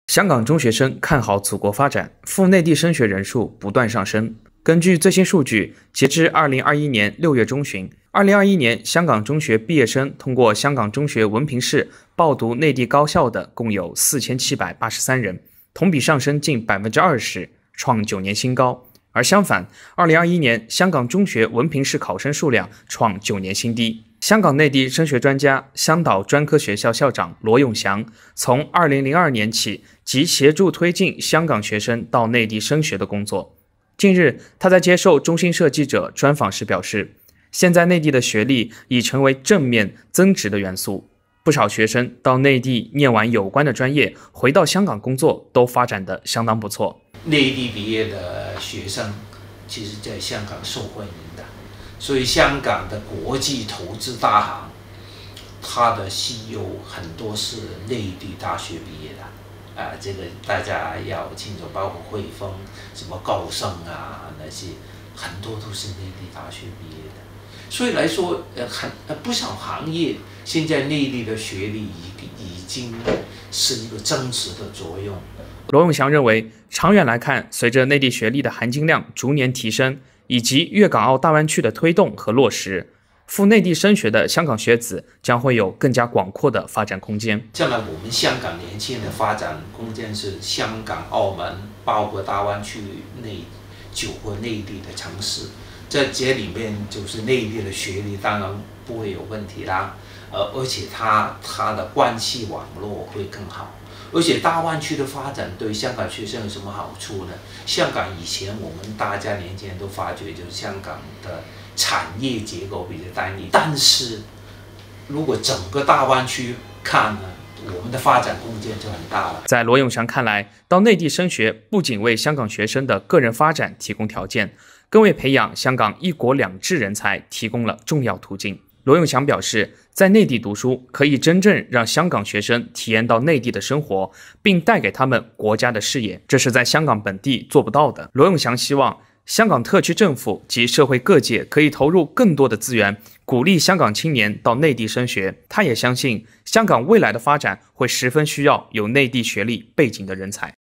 香港中学生看好祖国发展，赴内地升学人数不断上升。根据最新数据，截至2021年6月中旬，2021年香港中学毕业生通过香港中学文凭试报读内地高校的共有4783人，同比上升近20%，创9年新高。而相反，2021年香港中学文凭试考生数量创9年新低。香港内地升学专家、香岛专科学校校长罗永祥从2002年起即协助推进香港学生到内地升学的工作。近日，他在接受中新社记者专访时表示，现在内地的学历已成为正面增值的元素，不少学生到内地念完有关的专业，回到香港工作都发展得相当不错。 内地毕业的学生其实在香港受欢迎的，所以香港的国际投资大行，它的 CEO 很多是内地大学毕业的。这个大家要清楚，包括汇丰、什么高盛啊，那些很多都是内地大学毕业的。所以来说，不少行业现在内地的学历已经是一个增值的作用。 罗永祥认为，长远来看，随着内地学历的含金量逐年提升，以及粤港澳大湾区的推动和落实，赴内地升学的香港学子将会有更加广阔的发展空间。 将来我们香港年轻人的发展空间是香港、澳门，包括大湾区内9个内地的城市，在这里面就是内地的学历当然不会有问题啦，而且它的关系网络会更好。而且大湾区的发展对香港学生有什么好处呢？香港以前我们大家年轻人都发觉，就是香港的产业结构比较单一，但是如果整个大湾区看呢，我们的发展空间就很大了。 在罗永祥看来，到内地升学不仅为香港学生的个人发展提供条件，更为培养香港一国两制人才提供了重要途径。罗永祥表示，在内地读书可以真正让香港学生体验到内地的生活，并带给他们国家的视野，这是在香港本地做不到的。罗永祥希望香港特区政府及社会各界可以投入更多的资源，鼓励香港青年到内地升学。他也相信，香港未来的发展会十分需要有内地学历背景的人才。